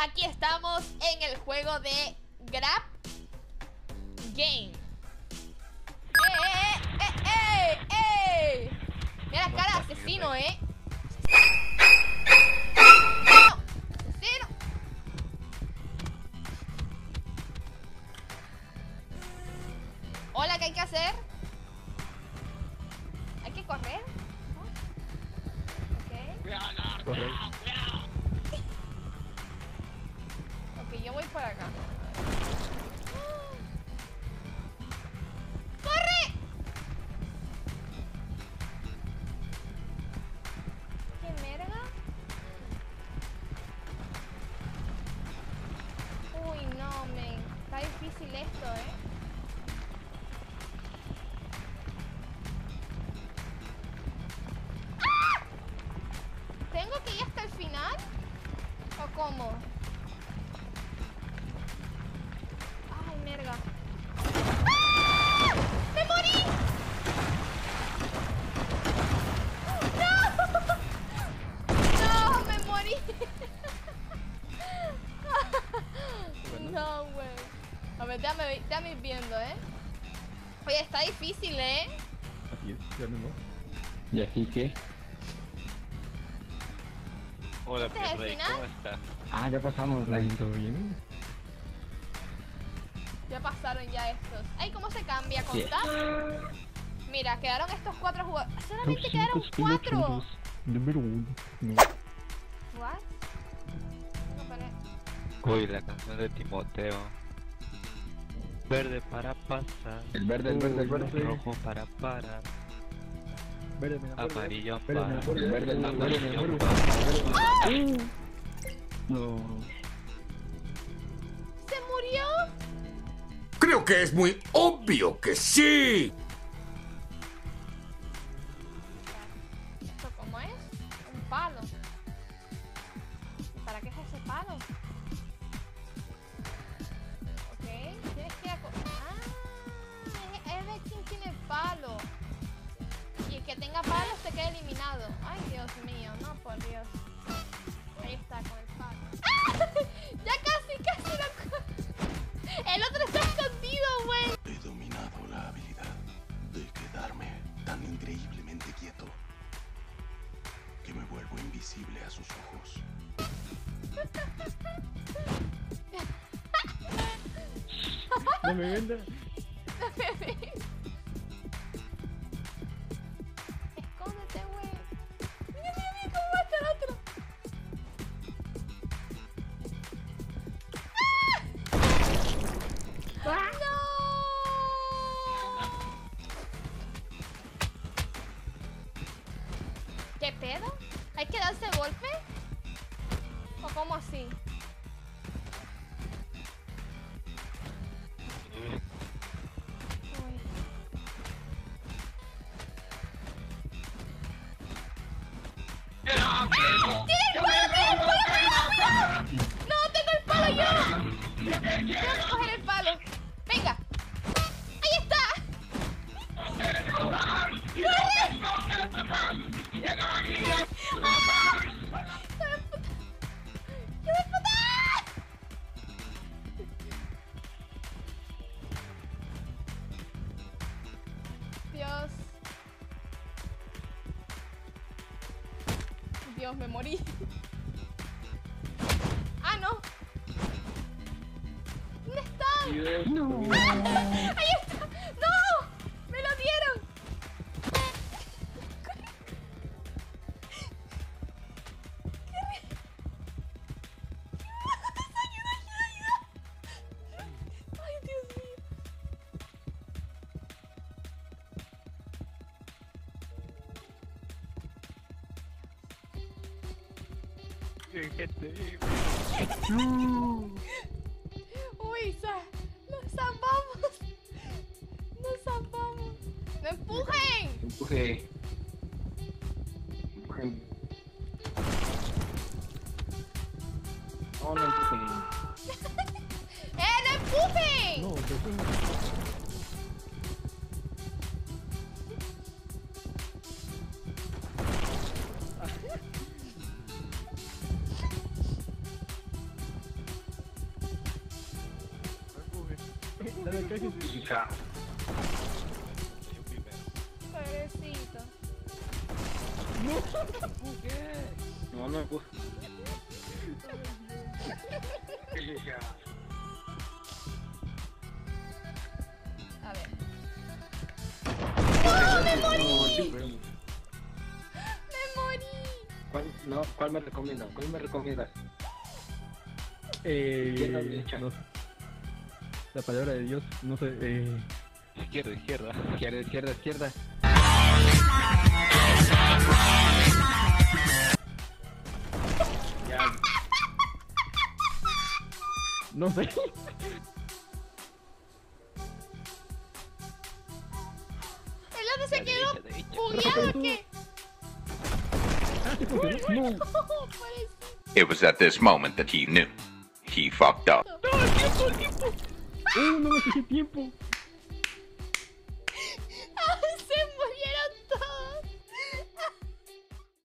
aquí estamos en el juego de Grab Game. ¡Eh! Mira la cara de asesino, Asesino. Hola, ¿qué hay que hacer? ¿Hay que correr? Ok. Corre. Ok, yo voy por acá. ¡Corre! ¿Qué merga? Uy, no, men. Está difícil esto, ¡Ah! ¿Tengo que ir hasta el final? ¿O cómo? Ay, merga. ¡Ah! ¡Me morí! ¡No! ¡No! ¡Me morí! No, güey. A ver, déjame ir viendo, Oye, está difícil, Así es, ya no. ¿Y aquí qué? Hola, ¿Este es el Rey, final? ¿cómo está? Ah, ya pasamos la ¿Todo bien? Ya pasaron ya estos. Ay, ¿cómo se cambia? ¿Con tab? Mira, quedaron estos 4 jugadores. Solamente quedaron 4. Número 1. No. ¿What? Tengo que poner... Uy, la canción de Timoteo. Verde para pasar. El verde. Rojo para parar. Verde, me enamoro. Amarillo Verde, me para. enamoro. Verde, me Amarillo enamoro. para. No. ¿Se murió? Creo que es muy obvio que sí. ¿Esto cómo es? Un palo. ¿Y para qué es ese palo? Ok, tienes que ir a... es de quien tiene palo. Y el que tenga palos se queda eliminado. Ay, Dios mío, no, por Dios. Ahí está, con el palo. ¡Ah! Ya casi lo... El otro está escondido, güey. He dominado la habilidad de quedarme tan increíblemente quieto que me vuelvo invisible a sus ojos. No me venda. Escóndete, güey. Mira cómo va el otro. ¡Ah! ¡No! ¿Qué pedo? ¿Hay que darse golpe? ¿O cómo así? Uy. ¡No, tengo el palo yo! Tengo que coger el palo. ¡Venga! ¡Ahí está! ¡Corre! ¡Ah! ¡Hijo de puta! Dios. Dios, me morí. Ah, no. ¿Dónde están? No. ¡Ahí está! ¡No! ¡Me lo dieron! ¡Ayuda! ¡Ay, Dios mío! ¡Uy! ¡Nos salvamos! ¡Nos salvamos! ¡No empujen! Empuje. No, no empujen. ¡No empujen! No, te fue. ver, ¿qué haces? Hija. Pobrecito. No, no, pues. Hija. A ver. ¡Me morí! ¡Me morí! ¿Cuál me recomiendas? ¿Cuál me recomiendas? No, derecha? la palabra de Dios, no sé, Izquierda, izquierda. Izquierda, izquierda, izquierda. Ya. no sé. ¿El otro se quedó Derecha. bugueado o qué? Ah, ¿sí funcionó? No. Pobrecito. It was at this moment that he knew. He fucked up. No me fijé tiempo.